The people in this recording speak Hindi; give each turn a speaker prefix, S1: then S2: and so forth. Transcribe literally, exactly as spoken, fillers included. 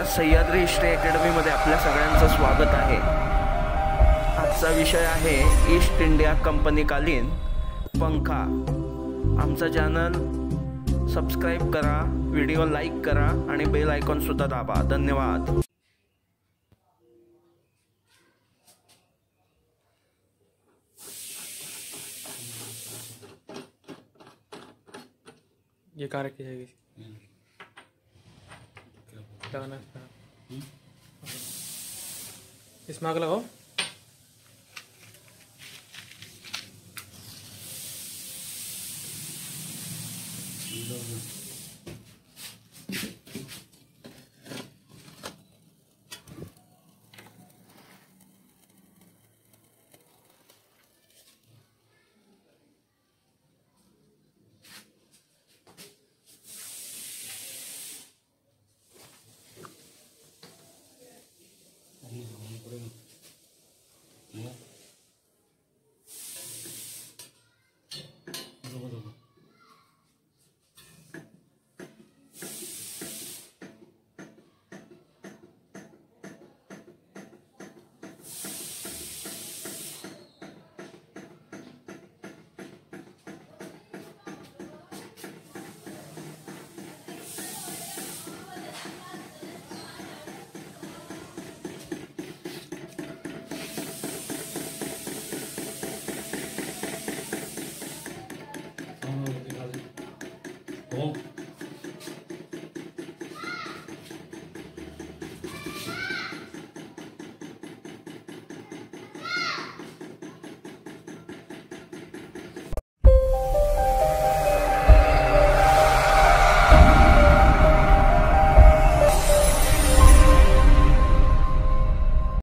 S1: सह्याद्री हिस्ट्री अकॅडमीमध्ये आपल्या सगळ्यांचं स्वागत आहे। आजचा विषय आहे ईस्ट इंडिया कंपनीकालीन पंखा। आमचा चॅनल सबस्क्राइब करा, व्हिडिओ लाईक करा आणि बेल आयकॉन सुद्धा दाबा। धन्यवाद।
S2: ये कार की जाएगी लगाना इसमें आग लगाओ।
S3: Yeah.